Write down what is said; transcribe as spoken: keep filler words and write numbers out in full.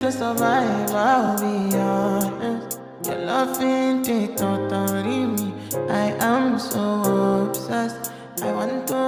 To survive, I'll be honest. Your love ain't it totally me. I am so obsessed. I want to